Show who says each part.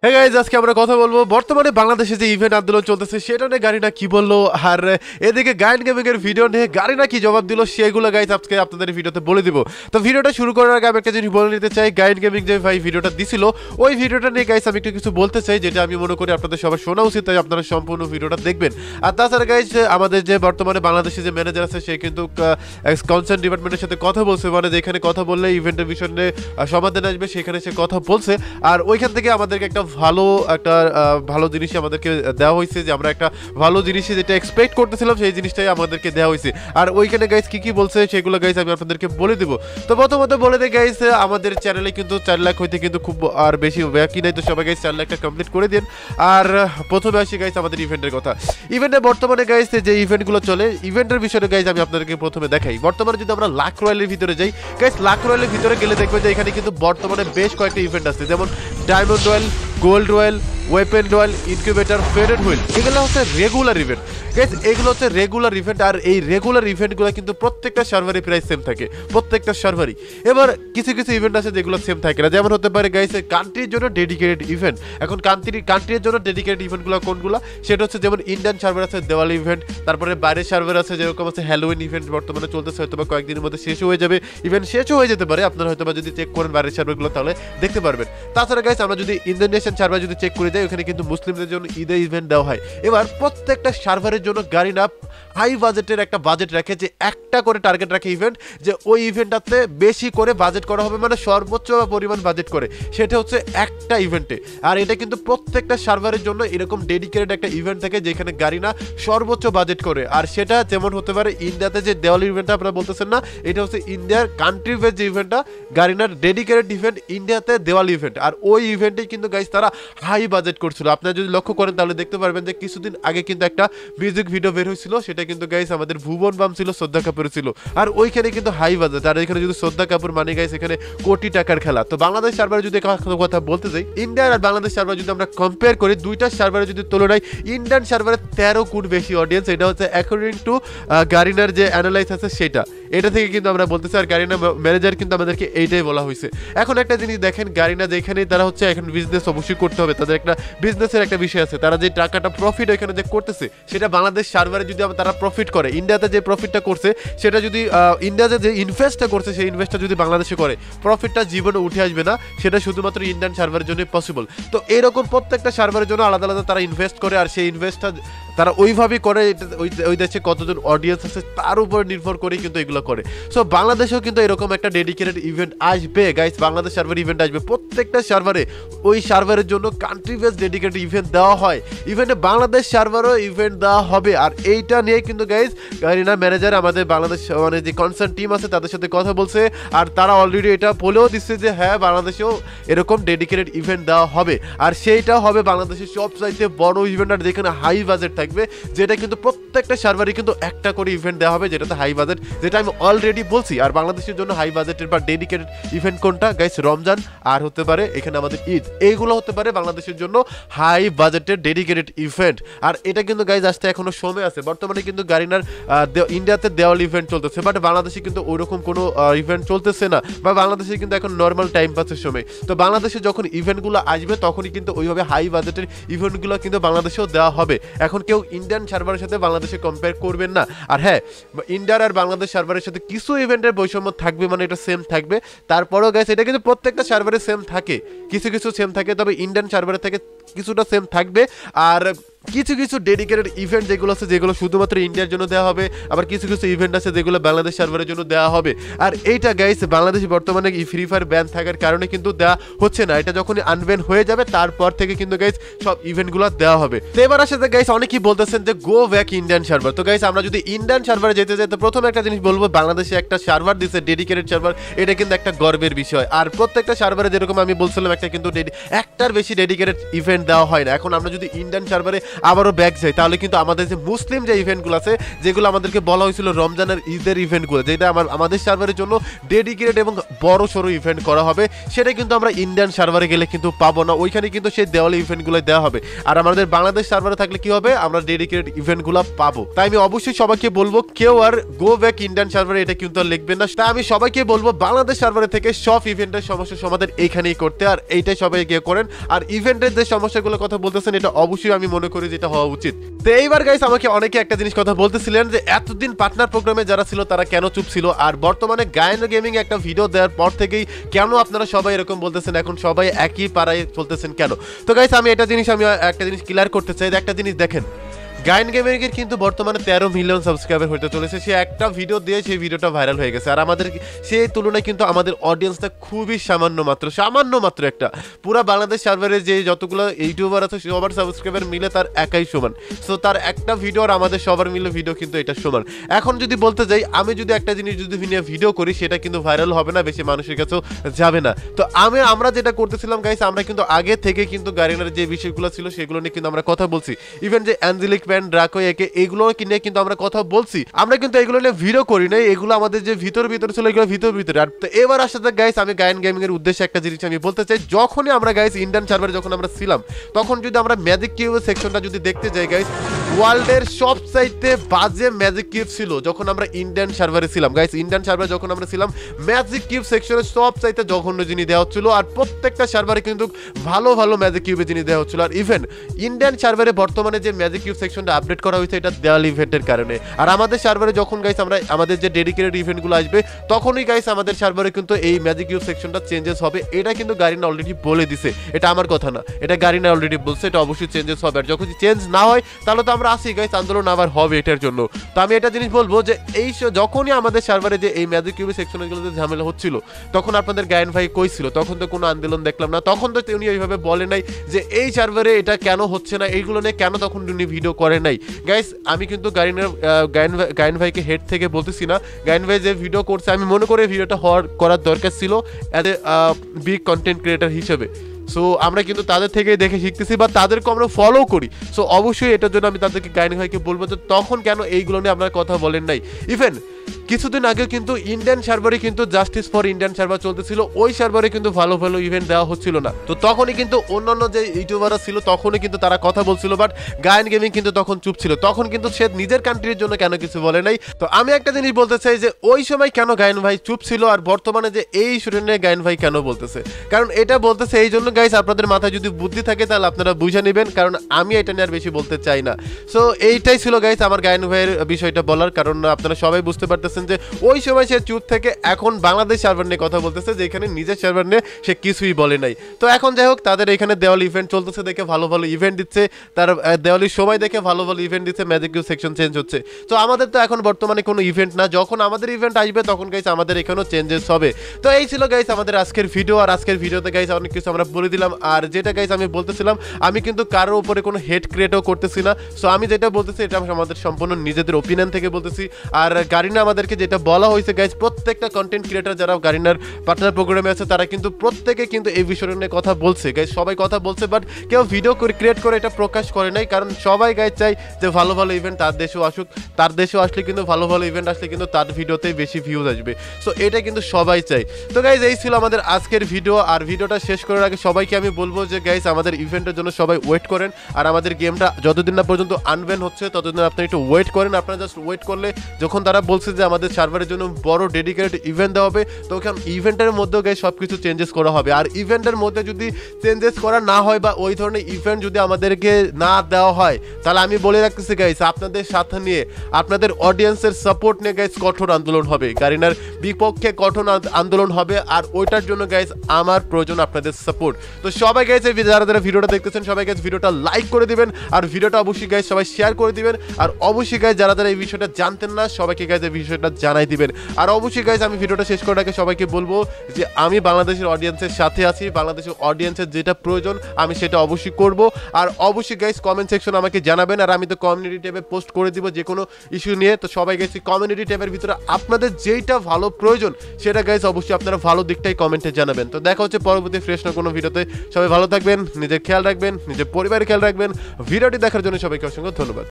Speaker 1: Hey guys, আজকে আমরা কথা বলবো বর্তমানে বাংলাদেশে যে ইভেন্ট আন্দোলন চলতেছে সেটা নিয়ে গাড়িনা কি বললো, আর এদিকে গায়ন গেমিং এর ভিডিও নিয়ে গাড়িনা কি জবাব দিল সেগুলো গাইজ আজকে আপনাদের ভিডিওতে বলে দিব। তো ভিডিওটা শুরু করার আগে আমি একটা জিনিস বলে নিতে চাই, গায়ন গেমিং যে ভাই ভিডিওটা দিছিল ওই ভিডিওটা নিয়ে গাইজ আমি একটু কিছু বলতে চাই, যেটা আমি মনে করি আপনাদের সবার শোনা উচিত, তাই আপনারা সম্পূর্ণ ভিডিওটা দেখবেন। আর তাছাড়া গাইজ আমাদের যে বর্তমানে বাংলাদেশে যে ম্যানেজার আছে সে কিন্তু কনসার্ন ডিপার্টমেন্টের সাথে কথা বলছে, মানে যেখানে কথা বললে ইভেন্টের বিষয় নিয়ে সমাধান আসবে সেখানে সে কথা বলছে। আর ওইখান থেকে আমাদেরকে একটা ভালো জিনিসই আমাদেরকে দেওয়া হয়েছে, যে আমরা একটা ভালো জিনিসই যেটা এক্সপেক্ট করতেছিলাম সেই জিনিসটাই আমাদেরকে দেওয়া হয়েছে। আর ওইখানে গাইজ কি কি বলছে সেগুলো গাইজ আমি আপনাদেরকে বলে দেবো। তো প্রথমত বলে দেয় গাইজ, আমাদের চ্যানেলে কিন্তু 4 লাখ হইতে কিন্তু খুব আর বেশি বাকি নাই, তো সবাই গাইজ 4 লাখটা কমপ্লিট করে দিন। আর প্রথমে আসি গাইজ আমাদের ইভেন্টের কথা। ইভেন্টে বর্তমানে গাইজ যে ইভেন্টগুলো চলে, ইভেন্টের বিষয়ে গাইজ আমি আপনাদেরকে প্রথমে দেখাই। বর্তমানে যদি আমরা লাখ রয়্যালের ভিতরে যাই গাইজ, লাখ রয়্যালের ভিতরে গেলে দেখবেন যে এখানে কিন্তু বর্তমানে বেশ কয়েকটা ইভেন্ট আছে, যেমন diamond royal, gold royal, weapon royal, incubator, faded wheel. এগুলো হচ্ছে রেগুলার ইভেন্ট গাইস, এগুলো হচ্ছে রেগুলার ইভেন্ট। আর এই রেগুলার ইভেন্টগুলো কিন্তু প্রত্যেকটা সার্ভারে প্রায় সেম থাকে, প্রত্যেকটা সার্ভারই। এবার কিছু কিছু ইভেন্ট আছে যেগুলো সেম থাকে না, যেমন হতে পারে গাইস কান্ট্রির জন্য ডেডিকেটেড ইভেন্ট। এখন কান্ট্রির জন্য ডেডিকেটেড ইভেন্টগুলো কোনগুলো, সেটা হচ্ছে যেমন ইন্ডিয়ান সার্ভার আছে দেওয়ালি ইভেন্ট, তারপরে বাইরের সার্ভার আছে যেরকম আছে হ্যালোউইন ইভেন্ট বর্তমানে চলতেছে, হয়তো বা কয়েকদিনের মধ্যে শেষ হয়ে যাবে, ইভেন্ট শেষও হয়ে যেতে পারে। আপনারা হয়তো বা যদি চেক করেন বাইরের সার্ভারগুলো তাহলে দেখতে পারবেন। তাছাড়া গাইস আমরা যদি ইন্দোনেশিয়ান সার্ভার যদি চেক করে যাই, ওখানে কিন্তু মুসলিমদের জন্য ঈদের ইভেন্ট দেওয়া হয়। এবার প্রত্যেকটা সার্ভারের জন্য গাড়িনা হাই বাজেটের একটা বাজেট রাখে, যে একটা করে টার্গেট রাখে ইভেন্ট, যে ওই ইভেন্টটাতে বেশি করে বাজেট করা হবে, মানে সর্বোচ্চ পরিমাণ বাজেট করে, সেটা হচ্ছে একটা ইভেন্টে। আর এটা কিন্তু প্রত্যেকটা সার্ভারের জন্য এরকম ডেডিকেটেড একটা ইভেন্ট থাকে যেখানে গাড়িনা সর্বোচ্চ বাজেট করে। আর সেটা যেমন হতে পারে ইন্ডিয়াতে যে দেওয়ালি ইভেন্টটা আপনারা বলতেছেন না, এটা হচ্ছে ইন্ডিয়ার কান্ট্রি বেস যে ইভেন্টটা, গাড়িনার ডেডিকেটেড ইভেন্ট ইন্ডিয়াতে দেওয়ালি ইভেন্ট। আর ওই ইভেন্টেই কিন্তু গাইস তারা হাই বাজেট করছিল। আপনারা যদি লক্ষ্য করেন তাহলে দেখতে পারবেন যে কিছুদিন আগে কিন্তু একটা মিউজিক ভিডিও বের হয়েছিল, সেটা কিন্তু গাইস আমাদের ভুবন বাম ছিল, শ্রদ্ধা কাপুর ছিল। আর ওইখানে কিন্তু হাই বাজেট। আর এখানে যদি শ্রদ্ধা কাপুর মানে গাইস এখানে কোটি টাকার খেলা। তো বাংলাদেশ সার্ভারে যদি কথা বলতে যাই, ইন্ডিয়ান আর বাংলাদেশ সার্ভার যদি আমরা কম্পেয়ার করি, দুইটা সার্ভারে যদি তুলনায় ইন্ডিয়ান সার্ভারে 13 গুণ বেশি অডিয়েন্স। এটা হচ্ছে অ্যাকর্ডিং টু গারিনার যে অ্যানালাইজ আছে সেটা, এটা থেকে কিন্তু আমরা বলতেছি। আর গারিনা ম্যানেজার কিন্তু আমাদেরকে এইটাই বলা হয়েছে। এখন একটা জিনিস দেখেন, গারিনা যেখানেই তারা হচ্ছে এখন বিজনেস অবশ্যই করতে হবে, তাদের একটা বিজনেসের একটা বিষয় আছে, তারা যে টাকাটা প্রফিট এখানে যে করতেছে সেটা বাংলাদেশ সার্ভারে যদি তারা প্রফিট করে, ইন্ডিয়াতে যে প্রফিটটা করছে সেটা যদি ইন্ডিয়াতে যে ইনভেস্টটা করছে সেই ইনভেস্টটা যদি বাংলাদেশে করে, প্রফিটটা জীবনে উঠে আসবে না, সেটা শুধুমাত্র ইন্ডিয়ান সার্ভারের জন্য পসিবল। তো এরকম প্রত্যেকটা সার্ভারের জন্য আলাদা আলাদা তারা ইনভেস্ট করে, আর সেই ইনভেস্টটা তারা ওইভাবেই করে, ওই দেশে কতজন অডিয়েন্স আছে তার উপর নির্ভর করেই কিন্তু এগুলো করে। সো বাংলাদেশেও কিন্তু এরকম একটা ডেডিকেটেড ইভেন্ট আসবে গাইস, বাংলাদেশ সার্ভার ইভেন্ট আসবে। প্রত্যেকটা সার্ভারে ওই সার্ভারের জন্য কান্ট্রি বেস ডেডিকেটেড ইভেন্ট দেওয়া হয়, ইভেন্টে বাংলাদেশ সার্ভারও ইভেন্ট দেওয়া হবে। আর এইটা নিয়ে কিন্তু গাইস গারিনা ম্যানেজার আমাদের বাংলাদেশ মানে যে কনসার্ন টিম আছে তাদের সাথে কথা বলছে, আর তারা অলরেডি এটা বলেও দিচ্ছে যে হ্যাঁ বাংলাদেশেও এরকম ডেডিকেটেড ইভেন্ট দেওয়া হবে। আর সেইটা হবে বাংলাদেশের সবচাইতে বড় ইভেন্ট, আর যেখানে হাই বাজেট থাকবে, যেটা কিন্তু প্রত্যেকটা সার্ভারে কিন্তু একটা করে ইভেন্ট দেওয়া হবে, যেটাতে হাই বাজেট, যেটা আমি অলরেডি বলছি। আর বাংলাদেশের জন্য হাই বাজেটের বা ডেডিকেটেড ইভেন্ট কোনটা গাইস, রমজান আর হতে পারে এখানে আমাদের ঈদ, এইগুলো হতে পারে বাংলাদেশের জন্য হাই বাজেটের ডেডিকেটেড ইভেন্ট। আর এটা কিন্তু গাইস আসতে এখনো সময় আছে। বর্তমানে কিন্তু গারিনার ইন্ডিয়াতে দেওয়াল ইভেন্ট চলতেছে, বাট বাংলাদেশে কিন্তু ওইরকম কোনো ইভেন্ট চলতেছে না, বা বাংলাদেশে কিন্তু এখন নর্মাল টাইম পাসের সময়। তো বাংলাদেশে যখন ইভেন্টগুলো আসবে তখনই কিন্তু ওইভাবে হাই বাজেটের ইভেন্টগুলো কিন্তু বাংলাদেশেও দেওয়া হবে। এখন কেউ ইন্ডিয়ান সার্ভারের সাথে বাংলাদেশে কম্পেয়ার করবেন না। আর হ্যাঁ, ইন্ডিয়ার আর বাংলাদেশ সার্ভারের সাথে কিছু ইভেন্টের বৈষম্য থাকবে, মানে এটা সেম থাকবে। তারপরেও গাইস এটা কিন্তু প্রত্যেকটা সার্ভারে সেম থাকে, কিছু কিছু সেম থাকে, তবে ইন্ডিয়ান সার্ভারে থেকে কিছুটা সেম থাকবে। আর কিছু কিছু ডেডিকেটেড ইভেন্ট যেগুলো আছে যেগুলো শুধুমাত্র ইন্ডিয়ার জন্য দেওয়া হবে, আবার কিছু কিছু ইভেন্ট আছে যেগুলো বাংলাদেশ সার্ভারের জন্য দেওয়া হবে। আর এইটা গাইস বাংলাদেশে বর্তমানে ফ্রি ফায়ার ব্যান থাকার কারণে কিন্তু দেওয়া হচ্ছে না, এটা যখনই আনব্যান হয়ে যাবে তারপর থেকে কিন্তু গাইস সব ইভেন্টগুলো দেওয়া হবে। তো এবার আসলে গাইস অনেকেই বলতেছেন যে গো ব্যাক ইন্ডিয়ান সার্ভার। তো গাইস আমরা যদি ইন্ডিয়ান সার্ভারে যেতে যেতে প্রথমে একটা জিনিস বলবো, বাংলাদেশে একটা সার্ভার দিচ্ছে ডেডিকেটেড সার্ভার, এটা কিন্তু একটা গর্বের বিষয়। আর প্রত্যেকটা সার্ভারে যেরকম আমি বলছিলাম একটা কিন্তু একটার বেশি ডেডিকেটেড ইভেন্ট দেওয়া হয় না। এখন আমরা যদি ইন্ডিয়ান সার্ভারে আবারও ব্যাক যাই, তাহলে কিন্তু আমাদের যে মুসলিম যে ইভেন্টগুলো আছে, যেগুলো আমাদেরকে বলা হয়েছিল রমজানের ঈদের ইভেন্টগুলো, যেটা আমাদের সার্ভারের জন্য ডেডিকেটেড এবং বড় সড়ো ইভেন্ট করা হবে, সেটা কিন্তু আমরা ইন্ডিয়ান সার্ভারে গেলে কিন্তু পাবো না। ওইখানে কিন্তু সেই দেওয়ালি ইভেন্টগুলো দেওয়া হবে, আর আমাদের বাংলাদেশ সার্ভারে থাকলে কি হবে, আমরা ডেডিকেটেড ইভেন্টগুলো পাবো। তাই আমি অবশ্যই সবাইকে বলবো কেউ আর গো ব্যাক ইন্ডিয়ান সার্ভারে এটা কিন্তু আর লিখবেন না। তাই আমি সবাইকে বলবো বাংলাদেশ সার্ভারে থেকে সব ইভেন্টের সমস্যার সমাধান এইখানেই করতে, আর এইটাই সবাই গিয়ে করেন। আর ইভেন্টের যে সমস্যাগুলোর কথা বলতেছেন, এটা অবশ্যই আমি মনে করি যেটা হওয়া উচিত। তো এইবার গাইস আমাকে অনেকে একটা জিনিস কথা বলতেছিলেন যে এতদিন পার্টনার প্রোগ্রামে যারা ছিল তারা কেন চুপ ছিল, আর বর্তমানে গায়ন গেমিং একটা ভিডিও দেওয়ার পর থেকেই কেন আপনারা সবাই এরকম বলতেছেন, এখন সবাই একই পাড়ায় চলতেছেন কেন? তো গাইস আমি একটা জিনিস ক্লিয়ার করতে চাই। একটা জিনিস দেখেন, গায়ন গেমিং এর কিন্তু বর্তমানে 13 মিলিয়ন সাবস্ক্রাইবার হতে চলেছে। সে একটা ভিডিও দিয়ে সেই ভিডিওটা ভাইরাল হয়ে গেছে, আর আমাদের সেই তুলনায় কিন্তু আমাদের অডিয়েন্সটা খুবই সামান্য মাত্র একটা পুরো বাংলাদেশ সার্ভারে যে যতগুলো ইউটিউবার আছে সবার সাবস্ক্রাইবার মিলে তার একাই সমান। সো তার একটা ভিডিও আর আমাদের সবার মিলে ভিডিও কিন্তু এটা সমান। এখন যদি বলতে যাই, আমি যদি একটা জিনিস যদি নিয়ে ভিডিও করি, সেটা কিন্তু ভাইরাল হবে না, বেশি মানুষের কাছেও যাবে না। তো আমরা যেটা করতেছিলাম গাইস, আমরা কিন্তু আগে থেকে কিন্তু গারিনার যে বিষয়গুলো ছিল সেগুলো নিয়ে কিন্তু আমরা কথা বলছি। ইভেন যে অ্যাঞ্জেলিক ড্রাকো একে এগুলো নিয়ে কিন্তু আমরা কথা বলছি, আমরা কিন্তু এগুলো নিয়ে ভিডিও করি নাই, এগুলো আমাদের যে ভিতরে ছিল এগুলো ভিতরে। আর তো এবার আসলে গাইস আমি গায়ন গেমিং এর উদ্দেশ্যে একটা জিনিস আমি বলতে চাই, যখনই আমরা গাইস ইন্ডিয়ান সার্ভারে যখন আমরা ছিলাম, তখন যদি আমরা ম্যাজিক কিউব সেকশনটা যদি দেখতে যাই গাইস, ওয়ার্ল্ডের সব চাইতে বাজে ম্যাজিক কিউব ছিল যখন আমরা ইন্ডিয়ান সার্ভারে ছিলাম। গাইস ইন্ডিয়ান সার্ভারে যখন আমরা ছিলাম, ম্যাজিক কিউব সেকশনে সব চাইতে জঘন্য জিনিস দেওয়া হচ্ছিল, আর প্রত্যেকটা সার্ভারে কিন্তু ভালো ম্যাজিক কিউবের জিনিস দেওয়া হচ্ছিল। আর ইভেন ইন্ডিয়ান সার্ভারে বর্তমানে যে ম্যাজিক কিউব সেকশনটা আপডেট করা হয়েছে, এটা দেওয়াল ইভেন্টের কারণে। আর আমাদের সার্ভারে যখন গাইস আমরা আমাদের যে ডেডিকেটেড ইভেন্টগুলো আসবে, তখনই গাইস আমাদের সার্ভারে কিন্তু এই ম্যাজিক কিউব সেকশনটা চেঞ্জেস হবে। এটা কিন্তু গারিনা অলরেডি বলে দিছে, এটা আমার কথা না, এটা গারিনা অলরেডি বলছে, এটা অবশ্যই চেঞ্জেস হবে। আর যখন চেঞ্জ না হয় তাহলে তো আমরা আসি গাইস, আন্দোলন আবার হবে এটার জন্য। তো আমি এটা জিনিস বলবো যে এই যখনই আমাদের সার্ভারে যে এই ম্যাজিক কিউব সেকশনগুলোতে ঝামেলা হচ্ছিল, তখন আপনাদের গায়ন ভাই কইছিল, তখন তো কোনো আন্দোলন দেখলাম না, তখন তো উনি এইভাবে বলে নাই যে এই সার্ভারে এটা কেন হচ্ছে না, এইগুলো নিয়ে কেন তখন উনি ভিডিও করে নাই। গাইস আমি কিন্তু গায়ন ভাইকে হেড থেকে বলতেছি না, গায়ন ভাই যে ভিডিও করছে আমি মনে করি ভিডিওটা করার দরকার ছিল as a big content creator হিসেবে। সো আমরা কিন্তু তাদের থেকে দেখে শিখতেছি বা তাদেরকে আমরা ফলো করি। সো অবশ্যই এটার জন্য আমি তাদেরকে গায়ন ভাইকে বলবো যে তখন কেন এইগুলো নিয়ে আপনারা কথা বলেন নাই। ইভেন কিছুদিন আগে কিন্তু ইন্ডিয়ান সার্ভারে কিন্তু জাস্টিস ফর ইন্ডিয়ান সার্ভার চলতেছিল, ওই সার্ভারে কিন্তু ভালো ইভেন্ট দেওয়া হচ্ছিল না। তো তখনই কিন্তু অন্যান্য যে ইউটিউবাররা ছিল তখনই কিন্তু তারা কথা বলছিল, বাট গায়ন গেমিং কিন্তু তখন চুপ ছিল। তখন কিন্তু সে নিজের কান্ট্রির জন্য কেন কিছু বলে নাই। তো আমি একটা জিনিস বলতে চাই যে ওই সময় কেন গায়ন ভাই চুপ ছিল, আর বর্তমানে যে এই শুনে গায়ন ভাই কেন বলতেছে, কারণ এটা বলতেছে এই জন্য গাইস, আপনাদের মাথায় যদি বুদ্ধি থাকে তাহলে আপনারা বুঝে নেবেন, কারণ আমি এটা নিয়ে আর বেশি বলতে চাই না। সো এইটাই ছিল গাইস আমার গায়ন ভাইয়ের বিষয়টা বলার, কারণ আপনারা সবাই বুঝতে পারতেছেন যে ওই সময় সে চুপ থেকে এখন বাংলাদেশ সার্ভার নিয়ে কথা বলতেছে, যেখানে নিজের সার্ভার নিয়ে সে কিছুই বলে নাই। তো এখন যাই হোক, তাদের এখানে দেওয়ালি ইভেন্ট চলতেছে দেখে ভালো ইভেন্ট দিচ্ছে, তার দেওয়ালির সময় দেখে ভালো ইভেন্ট দিচ্ছে, ম্যাজিক কিউব সেকশন চেঞ্জ হচ্ছে। তো আমাদের তো এখন বর্তমানে কোনো ইভেন্ট না, যখন আমাদের ইভেন্ট আসবে তখন গাইস আমাদের এখানেও চেঞ্জেস হবে। তো এই ছিল গাইস আমাদের আজকের ভিডিও, আর আজকের ভিডিওতে গাইস অনেক কিছু আমরা বলে দিলাম। আর যেটা গাইস আমি বলতেছিলাম, আমি কিন্তু কারোর উপরে কোনো হেড ক্রিয়েটও করতেছি না। সো আমি যেটা বলতেছি এটা আমাদের সম্পূর্ণ নিজেদের ওপিনিয়ন থেকে বলতেছি। আর গারিনা আমাদেরকে যেটা বলা হয়েছে গাইস, প্রত্যেকটা কন্টেন্ট ক্রিয়েটার যারা গারিনার পার্টনার প্রোগ্রামে আছে তারা কিন্তু প্রত্যেকে কিন্তু এই বিষয় নিয়ে কথা বলছে গাইস, সবাই কথা বলছে, বাট কেউ ভিডিও ক্রিয়েট করে এটা প্রকাশ করে নাই, কারণ সবাই গাইস চাই যে ভালো ইভেন্ট তার দেশেও আসুক, তার দেশেও আসলে কিন্তু ভালো ইভেন্ট আসলে কিন্তু তার ভিডিওতেই বেশি ভিউজ আসবে। সো এটা কিন্তু সবাই চাই। তো গাইস এই ছিল আমাদের আজকের ভিডিও, আর ভিডিওটা শেষ করার আগে সবাইকে আমি বলবো যে গাইস আমাদের ইভেন্টের জন্য সবাই ওয়েট করেন, আর আমাদের গেমটা যতদিন না পর্যন্ত আনব্যান হচ্ছে ততদিন আপনারা একটু ওয়েট করেন। আপনারা জাস্ট ওয়েট করলে যখন তারা বলছে যে আমাদের সার্ভারের জন্য বড় ডেডিকেটেড ইভেন্ট দেওয়া হবে, তো ওখানে ইভেন্টের মধ্যেও গাইস সব কিছু চেঞ্জেস করা হবে। আর ইভেন্টের মধ্যে যদি চেঞ্জেস করা না হয় বা ওই ধরনের ইভেন্ট যদি আমাদেরকে না দেওয়া হয়, তাহলে আমি বলে রাখতেছি গাইস, আপনাদের সাথে নিয়ে আপনাদের অডিয়েন্সের সাপোর্ট নিয়ে গাইস কঠোর আন্দোলন হবে, গারিনার বিপক্ষে কঠোর আন্দোলন হবে। আর ওইটার জন্য গাইস আমার প্রয়োজন আপনাদের সাপোর্ট। তো সবাই গাইস যারা ভিডিওটা দেখতেছেন সবাই গাইস ভিডিওটা লাইক করে দিবেন, আর ভিডিওটা অবশ্যই গাইস সবাই শেয়ার করে দিবেন। আর অবশ্যই গাইস যারা এই বিষয়টা জানতেন না সবাইকে গাইস এই বিষয়টা জানাই দিবেন। আর অবশ্যই অবশ্যই গাইজ আমি ভিডিওটা শেষ করার আগে সবাইকে বলবো যে আমি বাংলাদেশের অডিয়েন্সের সাথে আছি, বাংলাদেশের অডিয়েন্সের যেটা প্রয়োজন আমি সেটা অবশ্যই করব। আর অবশ্যই গাইজ কমেন্ট সেকশন আমাকে জানাবেন, আর আমি তো কমিউনিটি ট্যাবে পোস্ট করে দিব যে কোনো ইস্যু নিয়ে। তো সবাই গাইজ কমিউনিটি ট্যাবের ভিতরে আপনাদের যেইটা ভালো প্রয়োজন সেটা গাইজ অবশ্যই আপনারা ভালো দিকটাই কমেন্টে জানাবেন। তো দেখা হচ্ছে পরবর্তী ফ্রেশ না কোনো ভিডিওতে। সবাই ভালো থাকবেন, নিজের খেয়াল রাখবেন, নিজের পরিবারের খেয়াল রাখবেন। ভিডিওটি দেখার জন্য সবাইকে অসংখ্য ধন্যবাদ।